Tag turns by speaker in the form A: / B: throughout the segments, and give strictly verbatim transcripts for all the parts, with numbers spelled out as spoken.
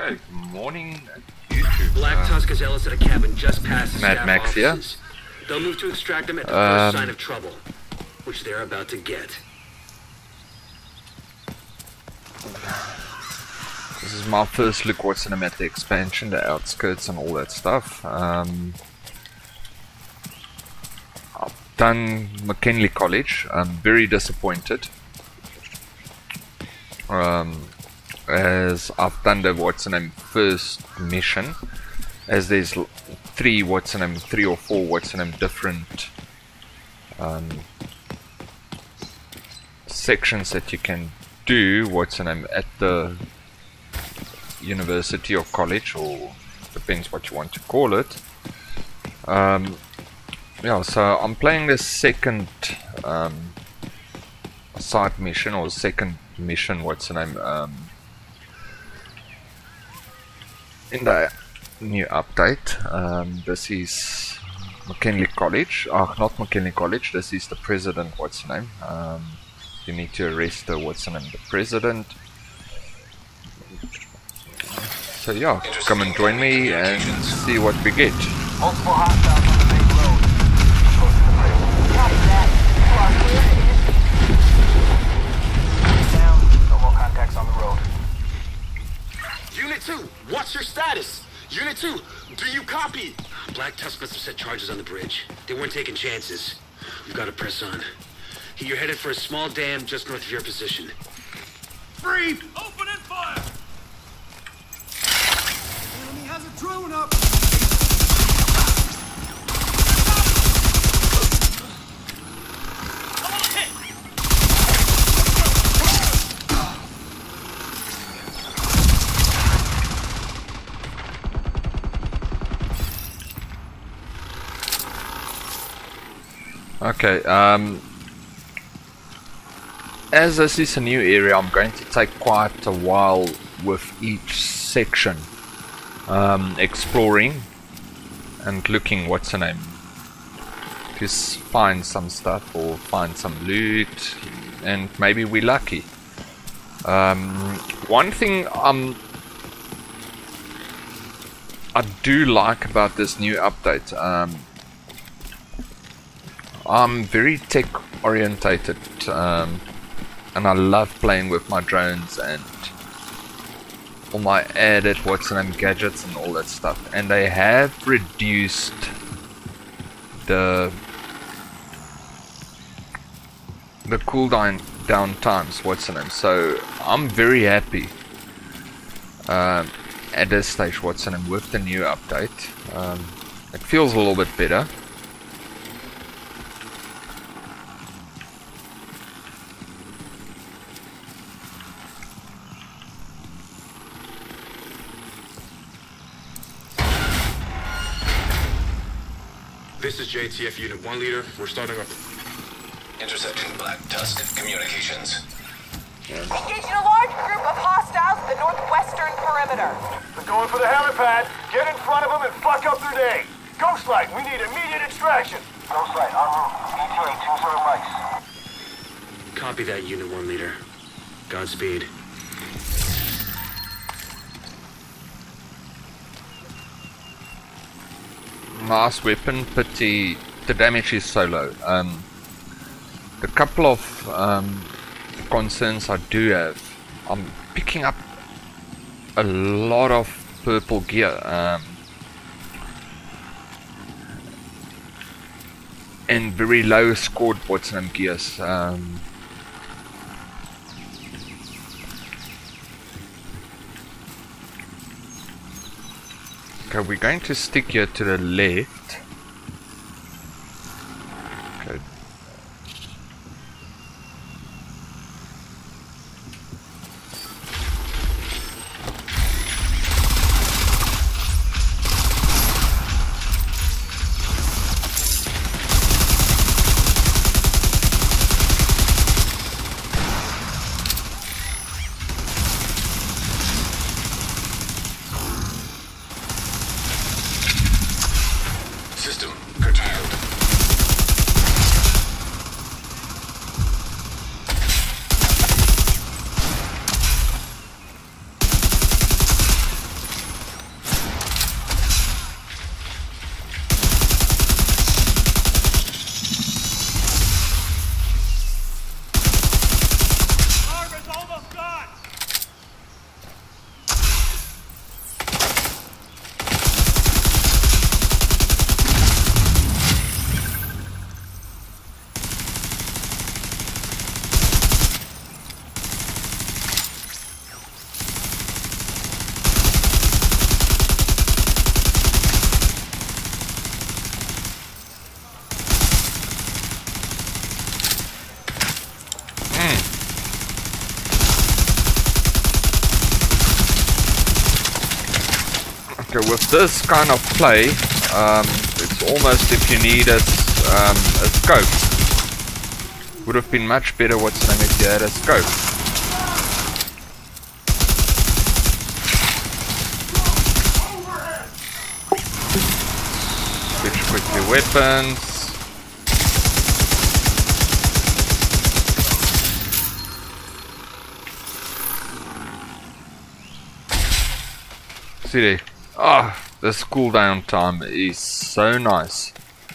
A: Hello, good morning, YouTube.
B: Black
A: uh,
B: Tusk is Ellis at a cabin just past the
A: Mad
B: staff
A: Max here.
B: offices. They'll move to extract him at the
A: Um,
B: first sign of trouble, which they're about to get.
A: This is my first look what's in at the expansion, the outskirts and all that stuff. Um, I've done McKinley College. I'm very disappointed. Um, as I've done the what's the name first mission, as there's l- three what's the name three or four what's the name different um, sections that you can do what's the name at the university or college, or depends what you want to call it. Um, yeah, so I'm playing the second um, side mission or second mission what's the name um, in the new update. Um, this is McKinley College. Ah, not McKinley College. This is the president. What's the name? Um, you need to arrest the what's the name? The president. So yeah, come and join me and see what we get.
C: Multiple hostiles on the main road. Close to the bridge. Copy that. You are clear. Down. No more contacts on the road.
B: Unit two, what's your status? Unit two, do you copy? Black Tusk must have set charges on the bridge. They weren't taking chances. We've got to press on. You're headed for a small dam just north of your position.
D: Breathe! Open and fire! Enemy has a drone up! I'm on hit!
A: Okay, um, as this is a new area, I'm going to take quite a while with each section, um, exploring and looking what's the name, to s- find some stuff or find some loot, and maybe we're lucky. Um, one thing um, I do like about this new update, um, I'm very tech orientated, um, and I love playing with my drones and all my added what's the name gadgets and all that stuff, and they have reduced the the cooldown down times what's the name, so I'm very happy um, at this stage what's the name with the new update. Um, it feels a little bit better.
B: This is J T F Unit one leader. We're starting up.
E: Intercepting Black Tusk communications.
F: Engaging a large group of hostiles at the northwestern perimeter.
C: They're going for the helipad. Get in front of them and fuck up their day. Ghostlight, we need immediate extraction. Ghostlight, en route. E T A two zero mics.
B: Copy that, Unit one leader. Godspeed.
A: Nice weapon, pity the damage is so low. Um, the couple of um, concerns I do have, I'm picking up a lot of purple gear, um, and very low scored what's name gears. Um, Okay, we're going to stick here to the left. Okay. Okay, with this kind of play, um, it's almost if you need a, um, a scope. Would have been much better, what's the name, if you had a scope. Switch quickly weapons. See there. Ah, oh, this cooldown time is so nice.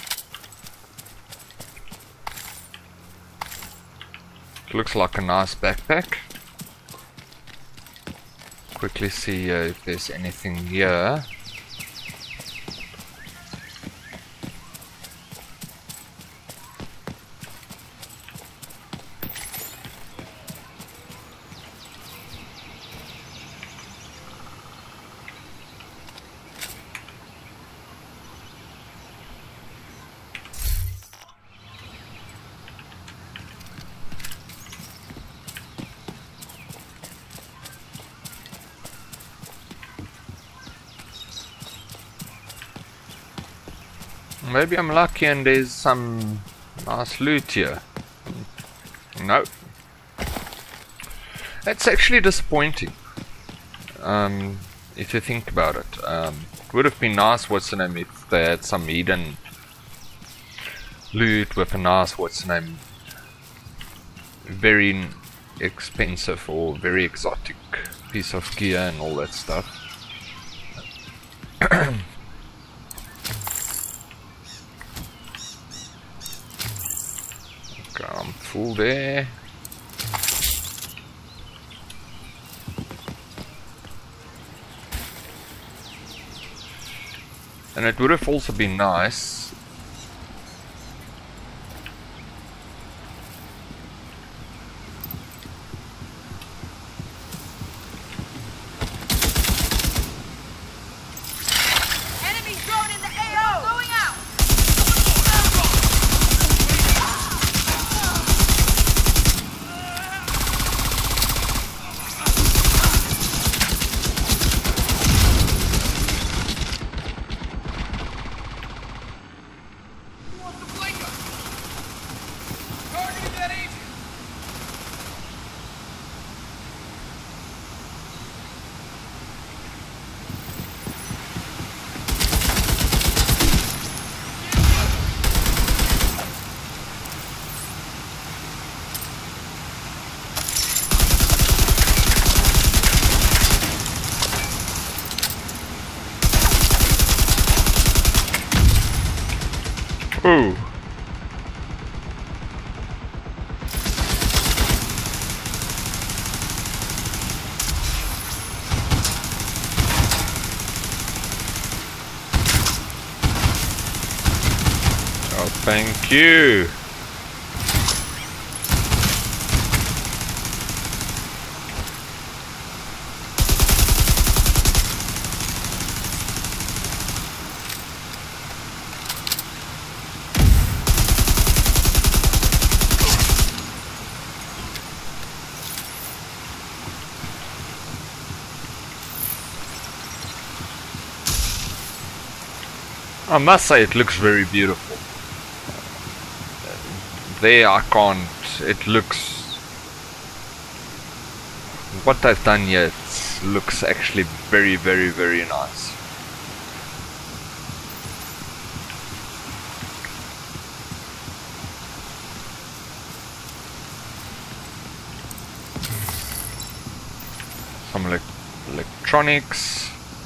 A: Looks like a nice backpack. Quickly see uh, if there's anything here. Maybe I'm lucky and there's some nice loot here. No. That's actually disappointing. Um, if you think about it. Um, it would have been nice, what's the name, if they had some hidden loot with a nice, what's the name, very expensive or very exotic piece of gear and all that stuff. Okay, I'm full there. And it would have also been nice
F: Enemy drone in the A O! Going out!
D: Want the blinker? Targeting that agent.
A: Ooh. Oh, thank you. I must say it looks very beautiful. There I can't, it looks, what they've done here, it looks actually very very very nice. Some elec electronics.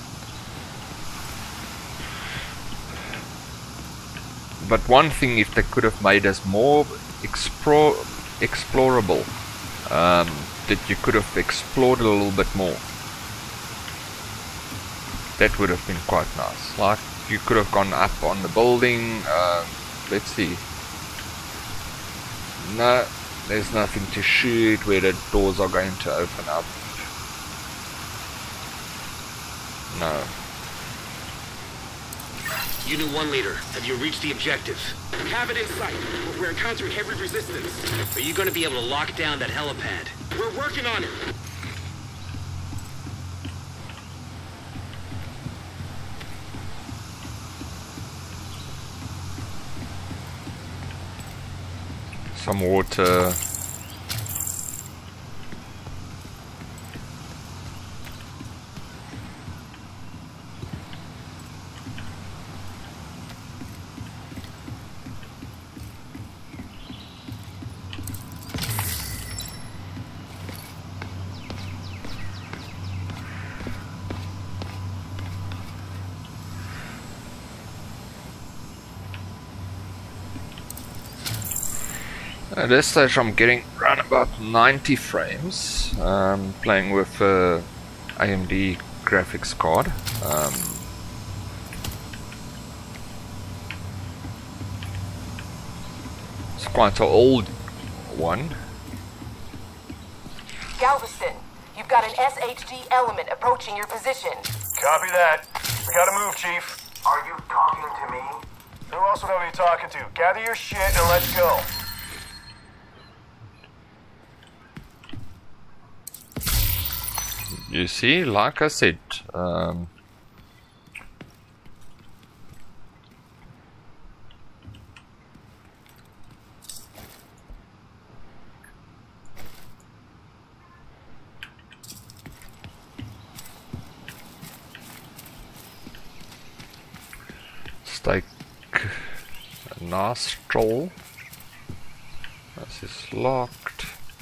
A: But one thing, if they could have made us more explore explorable, um, that you could have explored a little bit more, that would have been quite nice. Like you could have gone up on the building. Uh, let's see. No, there's nothing to shoot where the doors are going to open up. No.
B: Unit one leader, have you reached the objective? We have it in sight, but we're encountering heavy resistance. Are you going to be able to lock down that helipad? We're working on it.
A: Some water. At this stage I'm getting around about ninety frames, um, playing with uh, A M D graphics card. Um, it's quite an old one.
F: Galveston, you've got an S H D element approaching your position.
C: Copy that. We gotta move, Chief. Are you talking to me? Who else would I be talking to? Gather your shit and let's go.
A: You see, like I said, um, let's take a nice stroll. This is locked.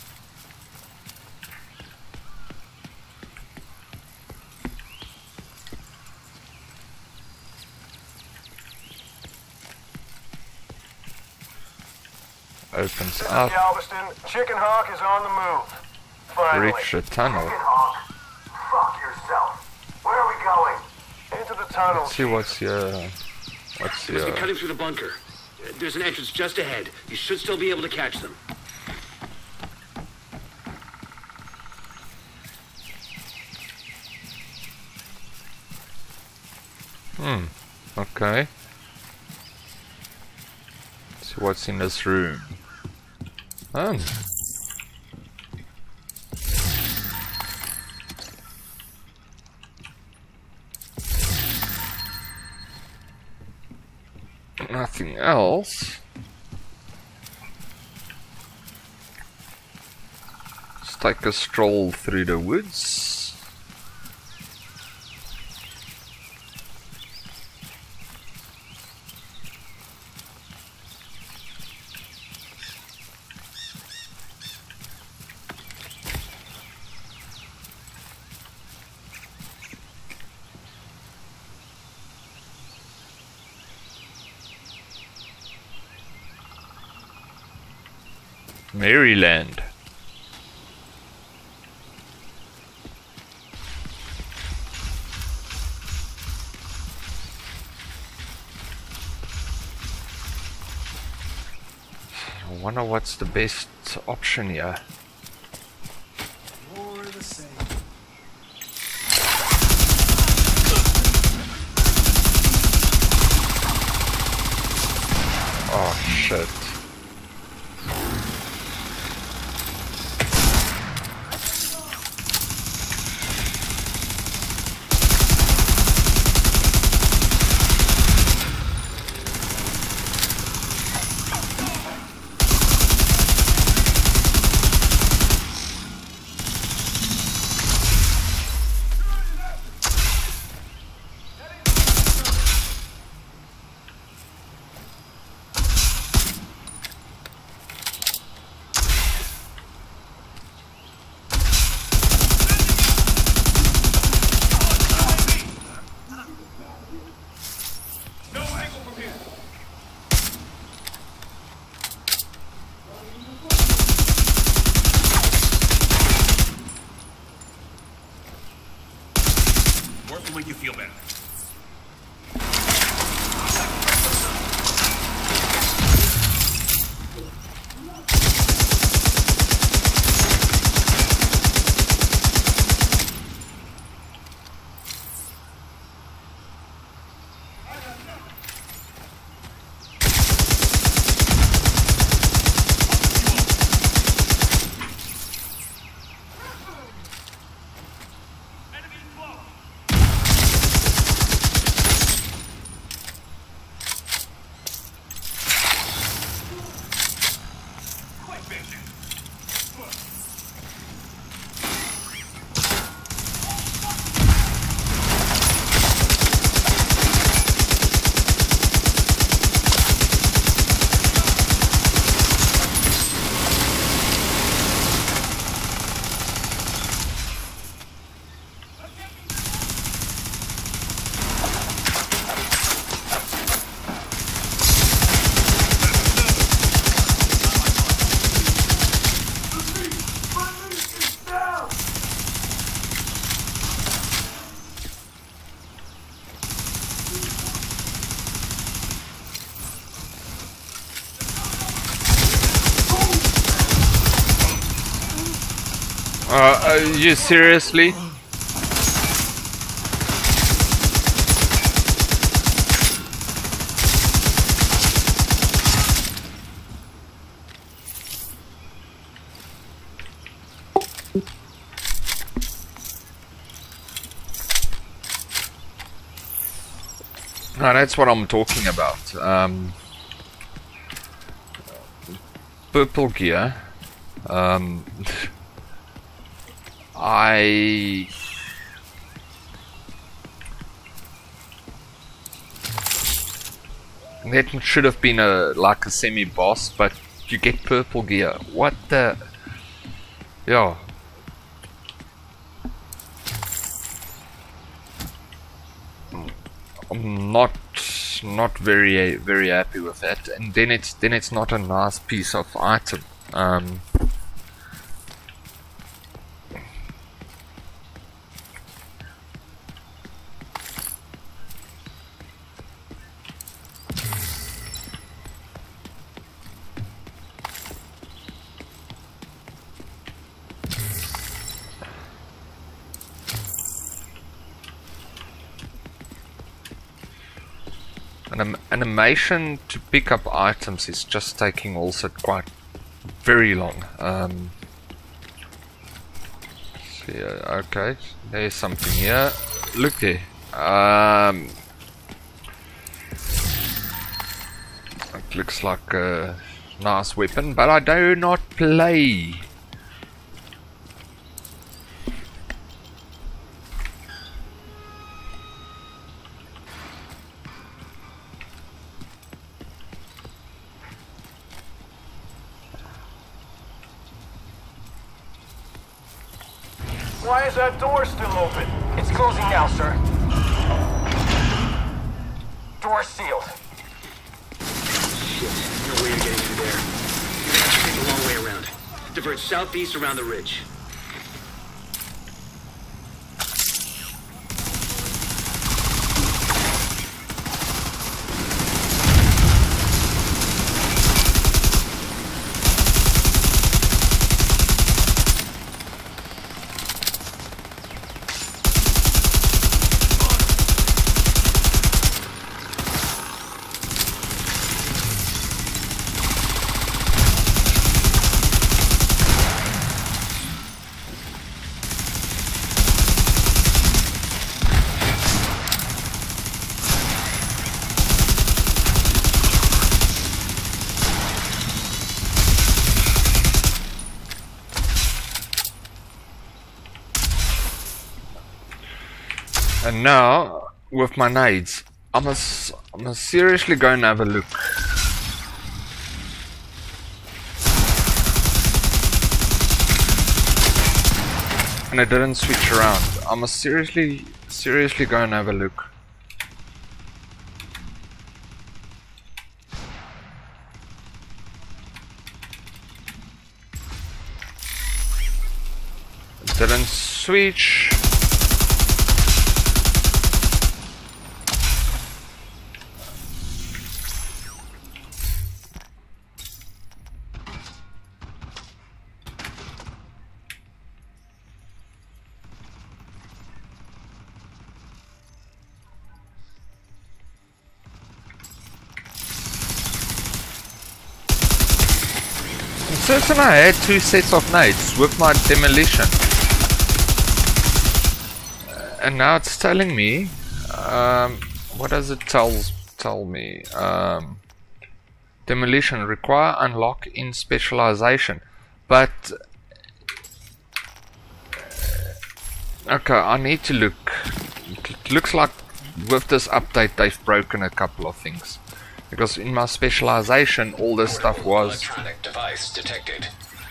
A: Opens up.
C: Galveston, Chicken Hawk is on the move. Finally.
A: Reach the tunnel.
C: Chicken Hawk, fuck yourself. Where are we going? Into the tunnel.
A: Let's see what's your. What's
B: They must be
A: your.
B: cutting through the bunker. Uh, There's an entrance just ahead. You should still be able to catch them.
A: Hmm. Okay. Let's see what's in this room. Um. Nothing else. Let's take a stroll through the woods. Maryland. I wonder what's the best option here.
D: More the same.
A: Oh shit.
D: Work will make you feel better.
A: Uh, are you seriously? No, that's what I'm talking about. Um, purple gear. Um, I that should have been a like a semi-boss, but you get purple gear. What the? Yeah. I'm not not very very happy with that, and then it's then it's not a nice piece of item. Um, An animation to pick up items is just taking also quite very long. Um, see, uh, okay, there's something here. Look there. Um, it looks like a nice weapon, but I do not play.
C: Why is that door still open?
G: It's closing now, sir. Door sealed.
B: Shit, no way you're getting through there. You're gonna have to take a long way around. Divert southeast around the ridge.
A: And now, with my nades, I must, I must seriously go and have a look. And it didn't switch around. I must seriously, seriously go and have a look. It didn't switch. Certain I had two sets of nades with my demolition, and now it's telling me, um, what does it tell tell me? Um, demolition require unlock in specialization, but okay, I need to look. It looks like with this update they've broken a couple of things. Because in my specialization, all this stuff was.
E: Electronic device detected.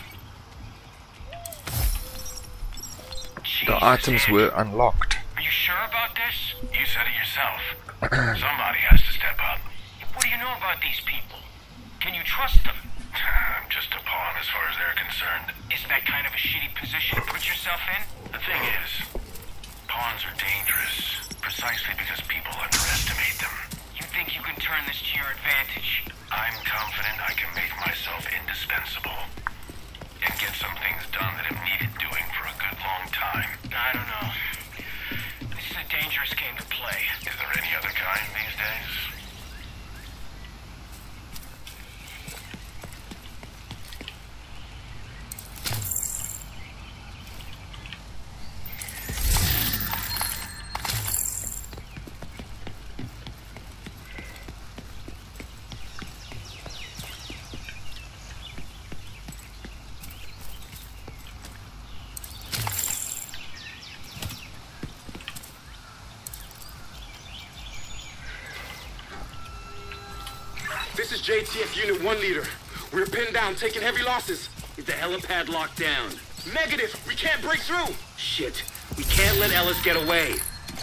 A: The items were unlocked.
C: Are you sure about this? You said it yourself. Somebody has to step up.
G: What do you know about these people? Can you trust them?
C: I'm just a pawn as far as they're concerned.
G: Isn't that kind of a shitty position to put yourself in?
C: The thing is, pawns are dangerous precisely because people underestimate them.
G: You think you can turn this to your advantage?
C: I'm confident I can make myself indispensable and get some things done that have needed doing for a
G: I don't know. This is a dangerous game to play.
C: Is there any other kind these days?
B: This is J T F Unit one Leader. We're pinned down, taking heavy losses. Is the helipad locked down? Negative! We can't break through! Shit. We can't let Ellis get away.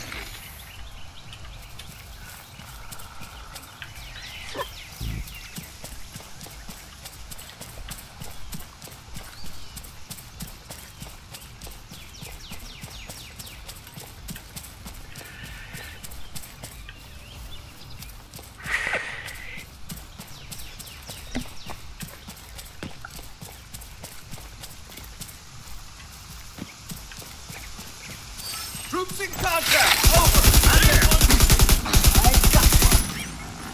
D: Troops in contact! Over! I'm there! I got one!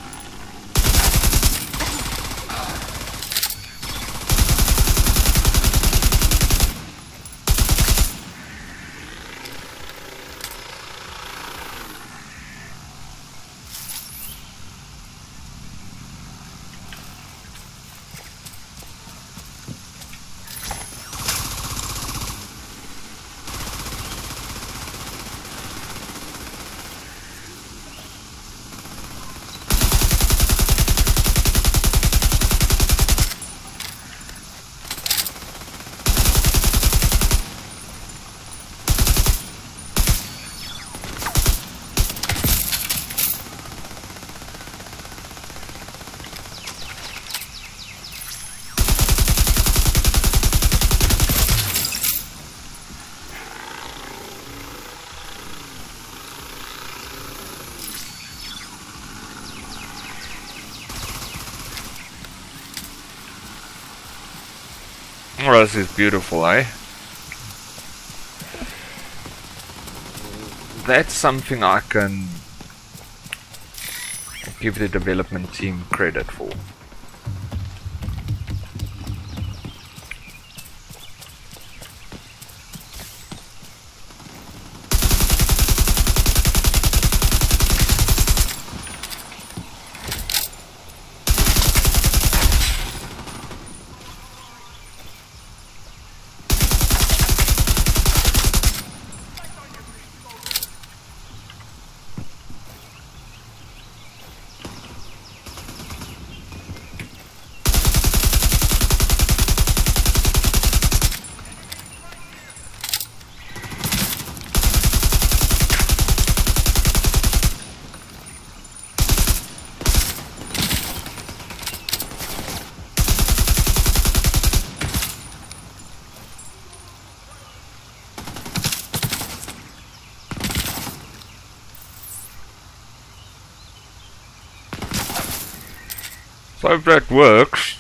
A: Oh, this is beautiful, eh? That's something I can give the development team credit for. So if that works,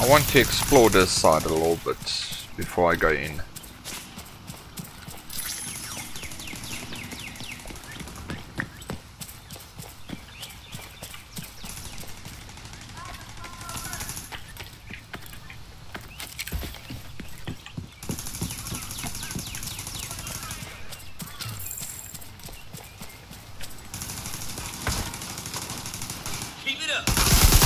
A: I want to explore this side a little bit before I go in.
D: Keep it up.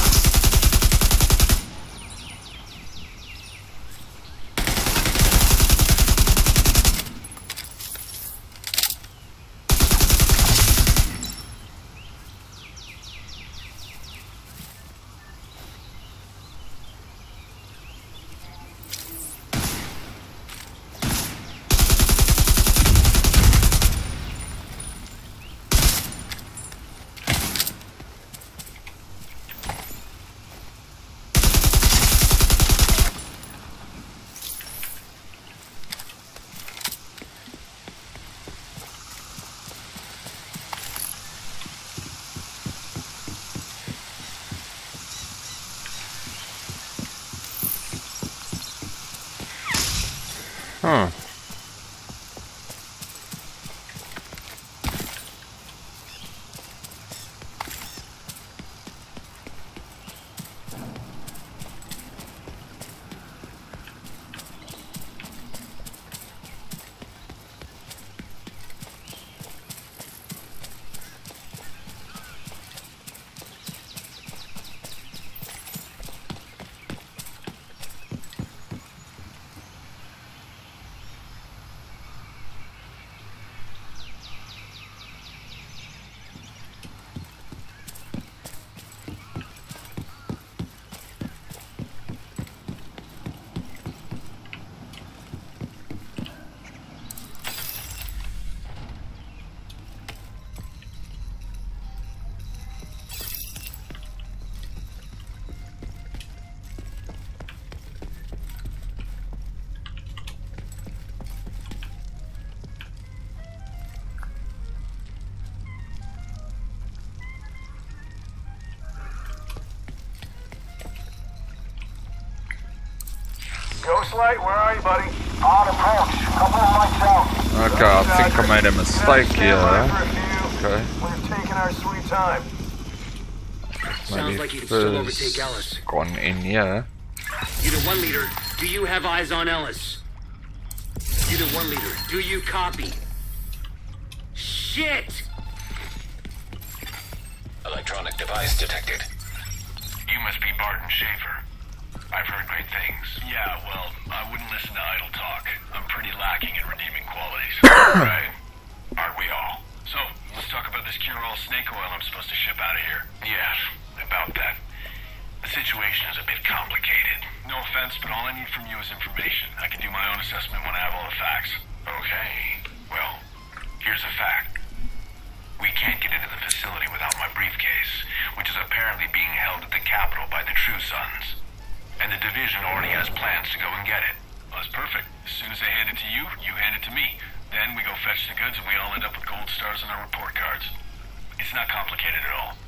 A: Huh.
C: Ghostlight, where are you, buddy? On approach. Couple of mics out.
A: Okay, I think I made a mistake here. Okay.
C: We're taking our sweet time.
B: Sounds like you can still overtake Ellis.
A: Gone in here.
B: Unit one leader, do you have eyes on Ellis? Unit one leader, do you copy? Shit!
E: Electronic device detected.
G: You must be Barton Schaefer. I've heard great things. Yeah, well, I wouldn't listen to idle talk. I'm pretty lacking in redeeming qualities. Right? Aren't we all? So, let's talk about this cure-all snake oil I'm supposed to ship out of here. Yes, about that. The situation is a bit complicated. No offense, but all I need from you is information. I can do my own assessment when I have all the facts. Okay. Well, here's a fact. We can't get into the facility without my briefcase, which is apparently being held at the Capitol by the True Sons. And the division already has plans to go and get it. Well, that's perfect. As soon as they hand it to you, you hand it to me. Then we go fetch the goods and we all end up with gold stars on our report cards. It's not complicated at all.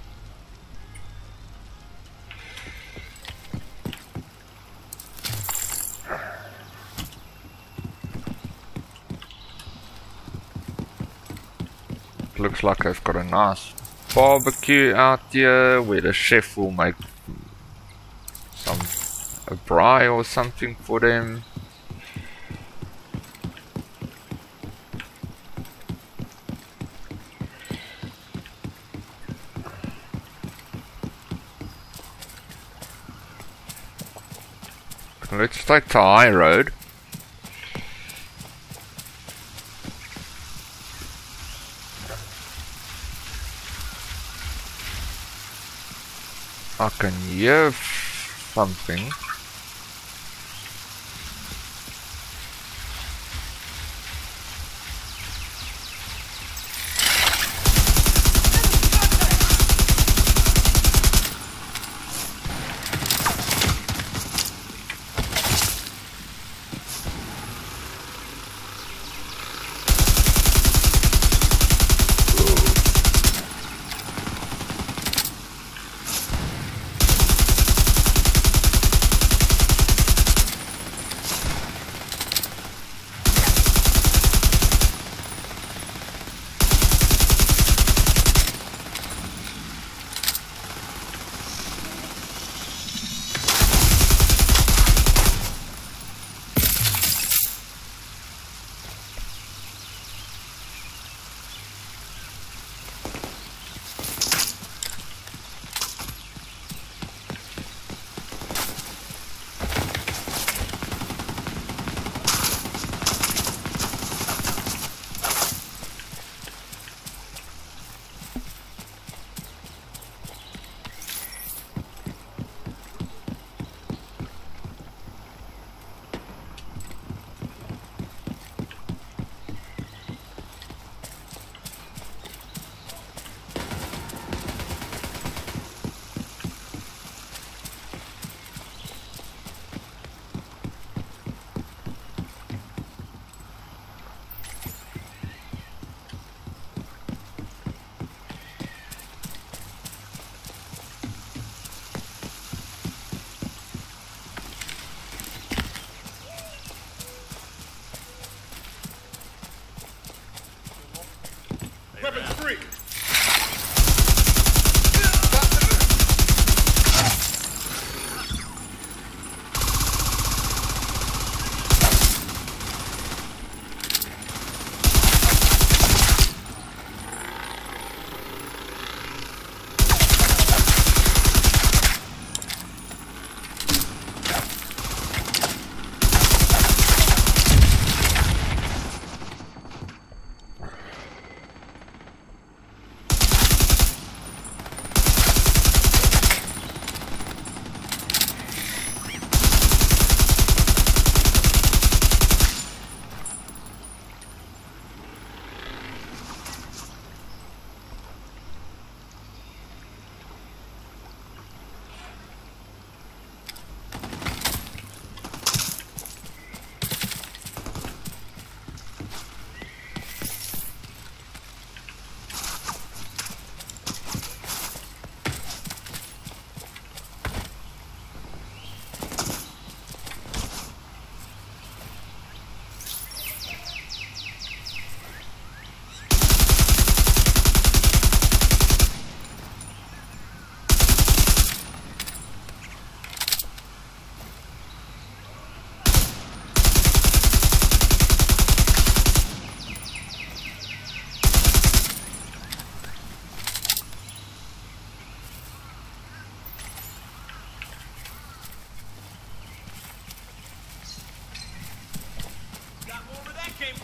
A: Looks like I've got a nice barbecue out here where the chef will make some a braai or something for them. Let's take the high road. I can hear something.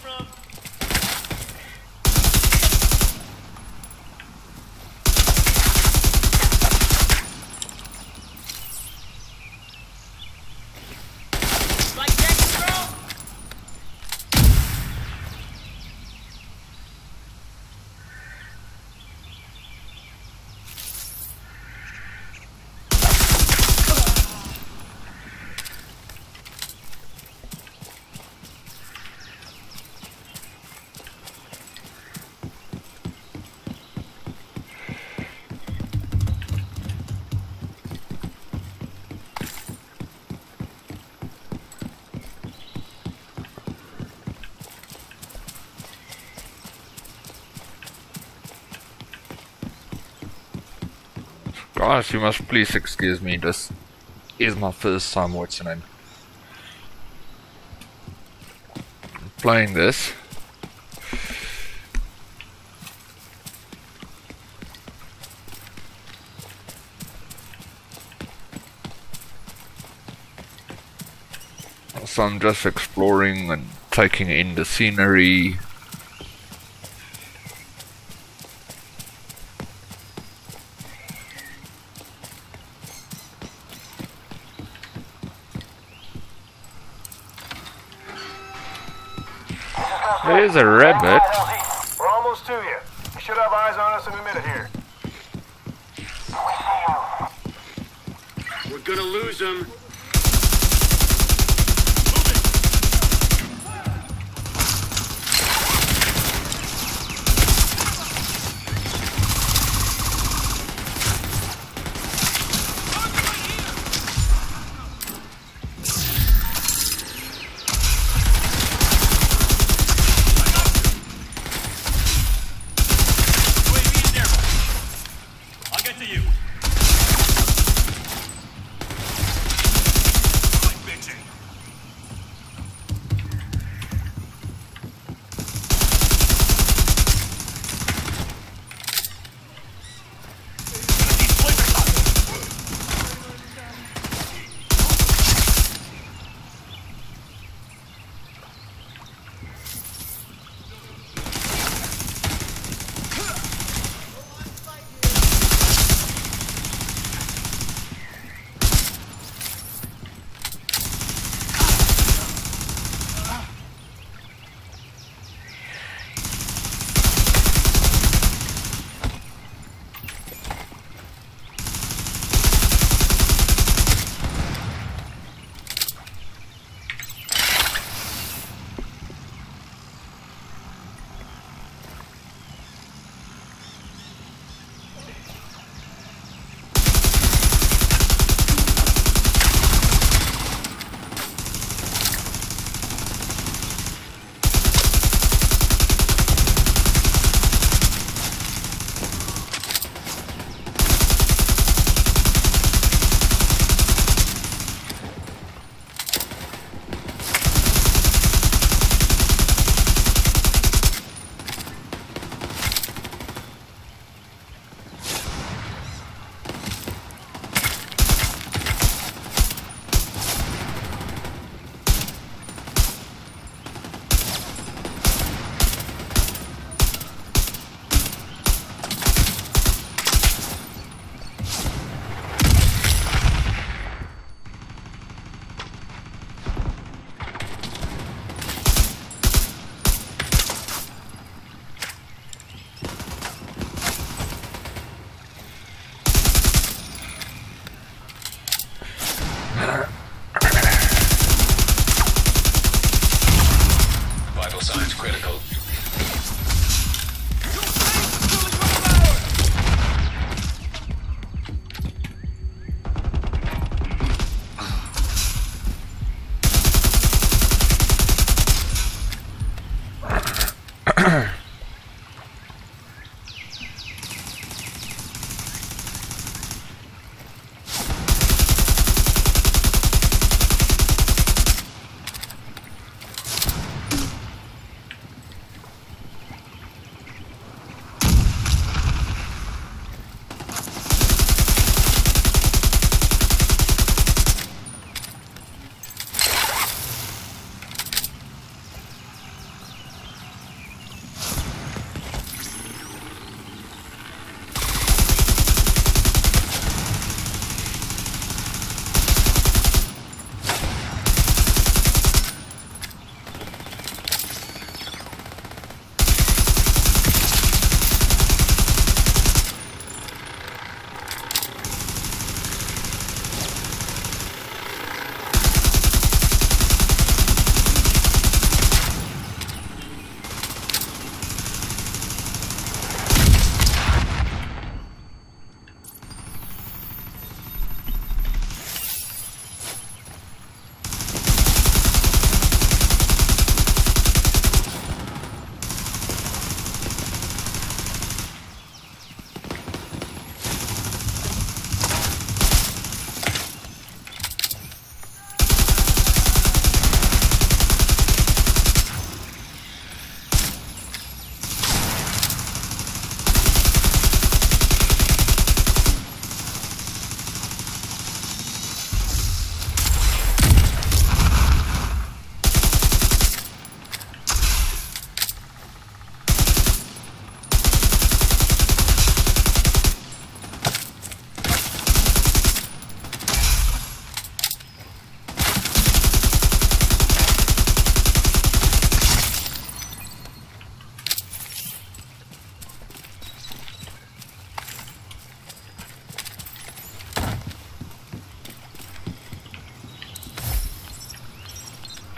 D: from? Like that, girl?
A: Guys, you must please excuse me, this is my first time watching him playing this. So I'm just exploring and taking in the scenery. There's a rabbit.
C: We're almost to you. You should have eyes on us in a minute here.
B: We're gonna lose him.
D: I'll get to you.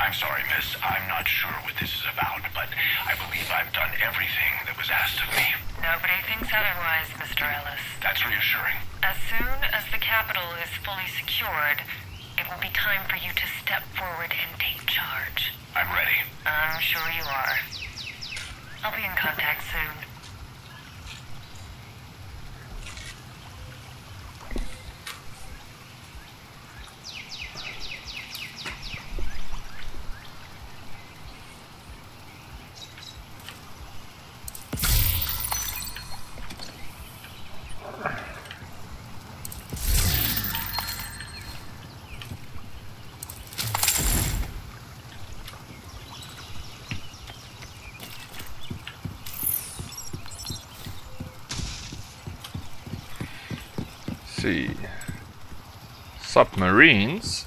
G: I'm sorry, miss. I'm not sure what this is about, but I believe I've done everything that was asked of me.
H: Nobody thinks otherwise, Mister Ellis.
G: That's reassuring.
H: As soon as the capital is fully secured, it will be time for you to step forward and take charge.
G: I'm ready.
H: I'm sure you are. I'll be in contact soon.
A: See, submarines.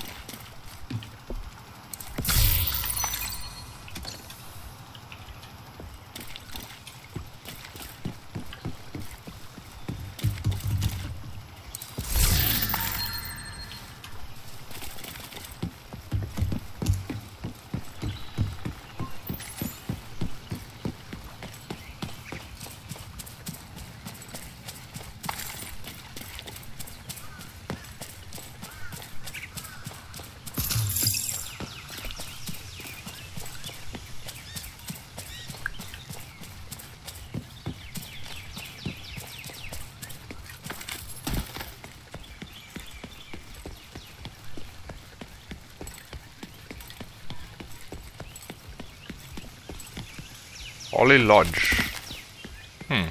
A: Holly Lodge. Hmm.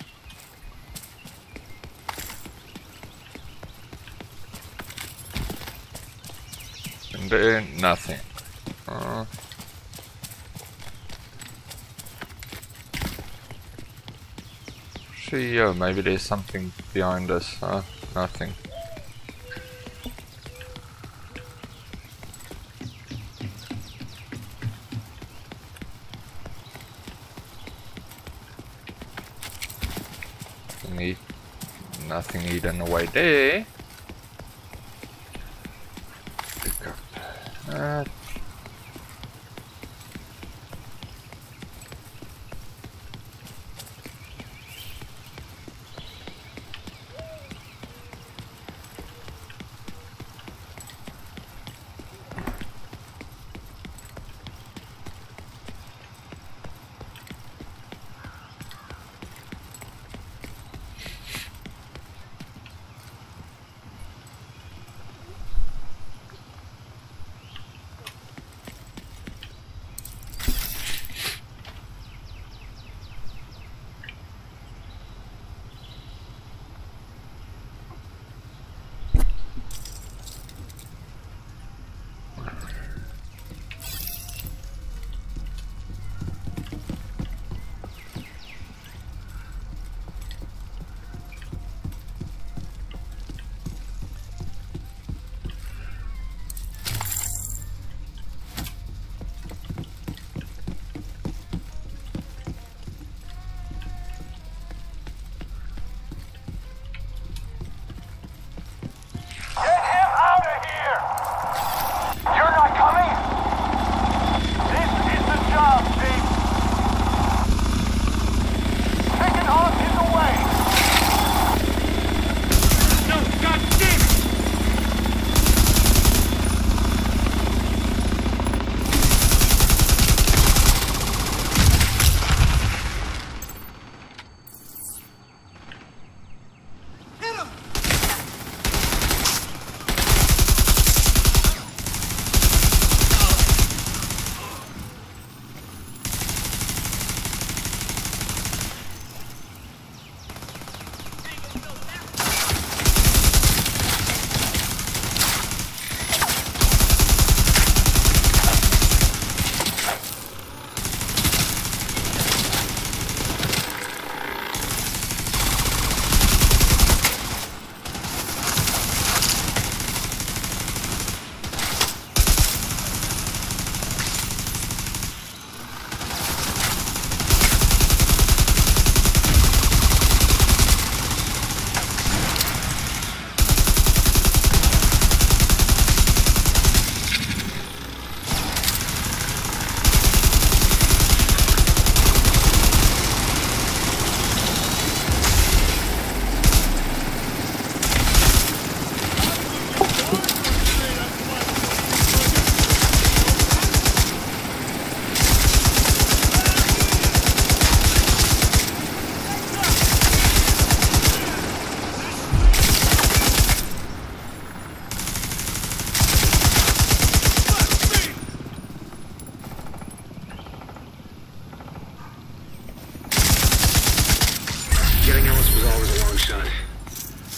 A: And there, nothing. Uh, see, oh, maybe there's something behind us. Uh, nothing. Need nothing hidden away there. Pick up that.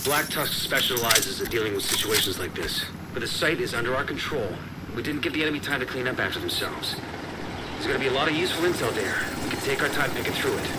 B: Black Tusk specializes in dealing with situations like this. But the site is under our control. We didn't give the enemy time to clean up after themselves. There's gonna be a lot of useful intel there. We can take our time picking through it.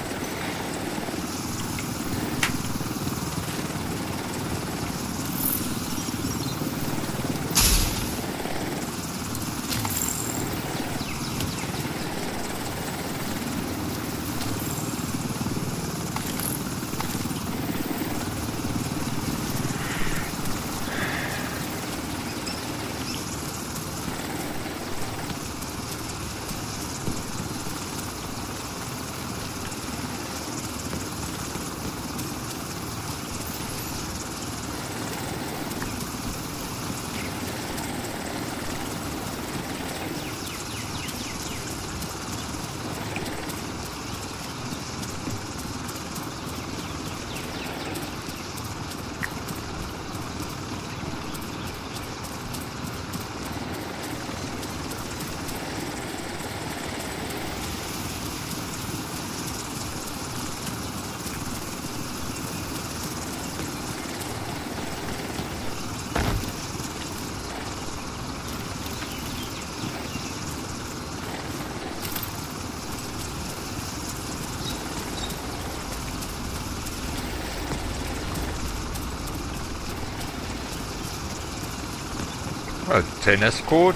A: A tennis court.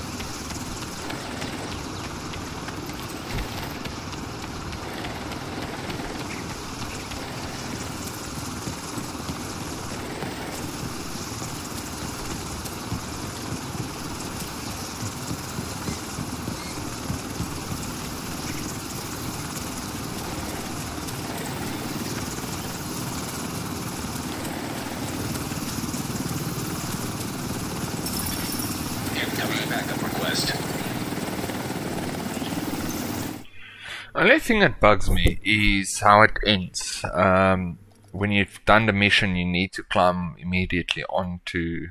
A: Only thing that bugs me is how it ends. Um, when you've done the mission, you need to climb immediately onto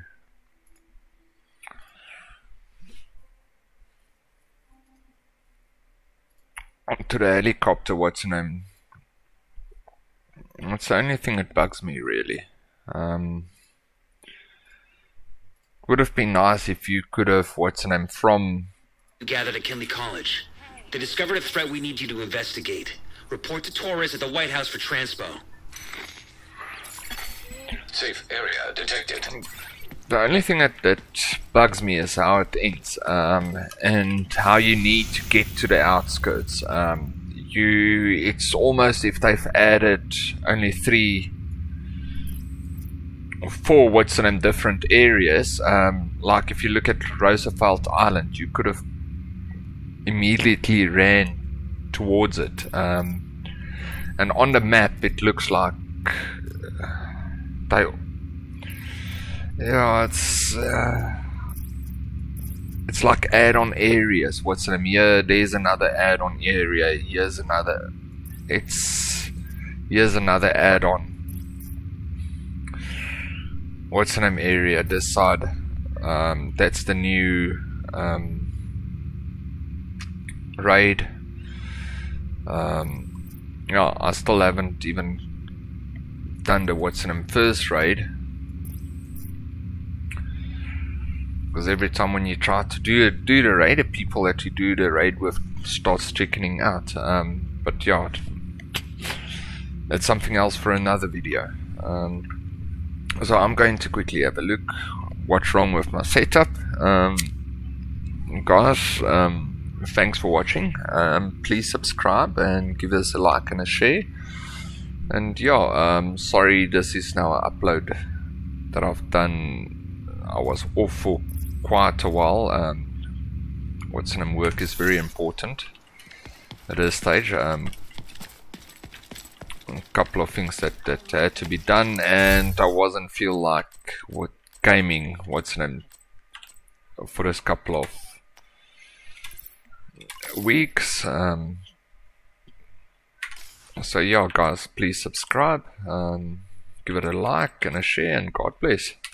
A: onto the helicopter. What's the name? That's the only thing that bugs me, really. Um, would have been nice if you could have, what's the name, from
B: Gathered at Kinley College. They discovered a threat we need you to investigate. Report to Torres at the White House for transpo.
E: Safe area detected.
A: The only thing that, that bugs me is how it ends, um, and how you need to get to the outskirts. Um, you, it's almost if they've added only three or four, what's the name, different areas. Um, like if you look at Roosevelt Island, you could have immediately ran towards it, um, and on the map it looks like they, yeah, it's uh, it's like add-on areas. What's the name? Here, there's another add-on area. Here's another. It's here's another add-on. What's the name area? This side. Um, that's the new. Um, raid. Um, yeah, I still haven't even done the what's in them first raid, because every time when you try to do do the raid, the people that you do the raid with starts chickening out. Um, but yeah, that's something else for another video. Um, so I'm going to quickly have a look what's wrong with my setup. Um, guys, um, thanks for watching. Um, please subscribe and give us a like and a share. And yeah, um, sorry this is now an upload that I've done. I was off for quite a while. Um, what's in work is very important at this stage. Um, a couple of things that, that had to be done, and I wasn't feel like what gaming what's in for this couple of weeks. Um, so yeah guys, please subscribe, um, give it a like and a share, and God bless.